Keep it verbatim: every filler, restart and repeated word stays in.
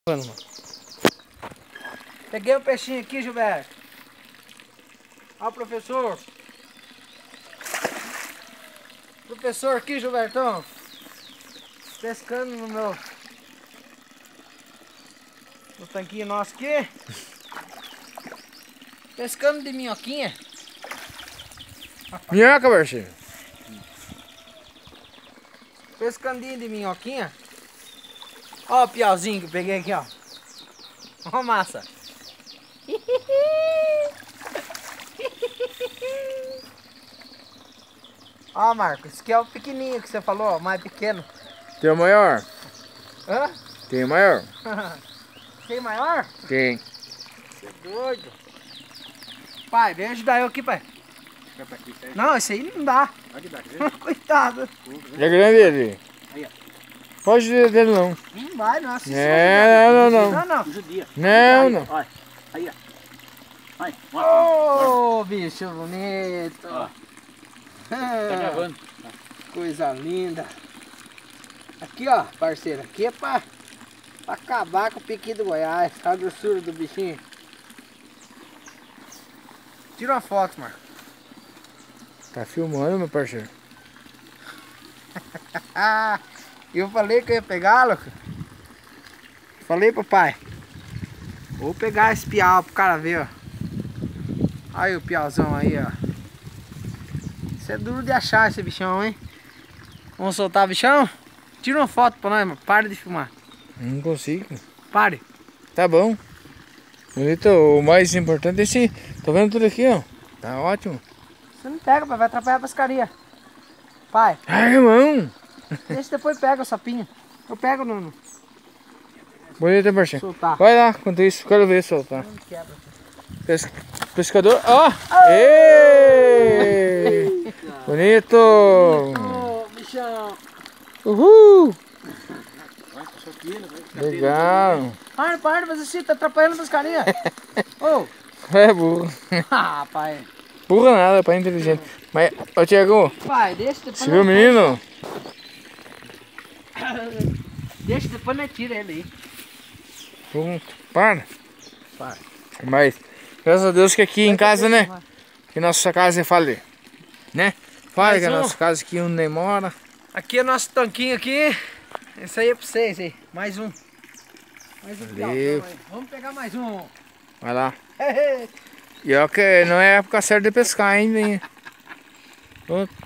Peguei o peixinho aqui, Gilberto. Ó, professor. Professor aqui, Gilbertão. Pescando no meu... No tanquinho nosso aqui. Pescando de minhoquinha. Minhoca, parceiro. Pescandinho de minhoquinha. Ó o piauzinho que eu peguei aqui, ó. Ó massa. Ó, Marcos, esse aqui é o pequenininho que você falou, ó, mais pequeno. Tem o maior? Hã? Tem o maior? Tem maior? Tem. Você é doido. Pai, vem ajudar eu aqui, pai. Não, esse aí não dá. Coitado. É grande ele. Aí, ó. Pode dizer dele não. Não vai, não. Assim, É, não, não, não. não. Não, judia. Não, não. Olha, aí, ó. Vai, Ô, bicho bonito. Ó. Ah, Tá gravando. coisa linda. Aqui, ó, parceiro. Aqui é pra, pra acabar com o piqui do Goiás. Olha a grossura do bichinho. Tira uma foto, Marco. Tá filmando, meu parceiro. Eu falei que eu ia pegá-lo. Falei pro pai. Vou pegar esse piau pro cara ver, ó. Aí o piauzão aí, ó. Isso é duro de achar esse bichão, hein? Vamos soltar o bichão? Tira uma foto pra nós, mano. Para de filmar. Não consigo. Pare. Tá bom. Bonito, o mais importante é esse. Tô vendo tudo aqui, ó. Tá ótimo. Você não pega, pai. Vai atrapalhar a pescaria. Pai, Ai, irmão. deixa depois pega o sapinho. Eu pego, Nuno. Bonito, parceiro. Soltar. Vai lá, enquanto isso, quero ver soltar. Não quebra. Pes... Pescador, ó! Ê! Bonito! Ô, bichão. Uhul! Legal! Para, para, mas assim, tá atrapalhando a pescaria. Ô. É burro. Ah, pai. Burro nada, pai inteligente. Mas, ô Thiago, Pai, deixa depois. você viu o menino? Deixa depois nós tira ele aí. Pronto, para. Para. Mas, graças a Deus que aqui em casa, né? Que nossa casa é fale. Né? Fale que a Mais um. nossa casa aqui onde mora. Aqui é nosso tanquinho aqui. Esse aí é pra vocês aí. Mais um. Mais um Valeu. piauzão aí. Vamos pegar mais um. Vai lá. E ó que não é época certa de pescar ainda, hein? Pronto.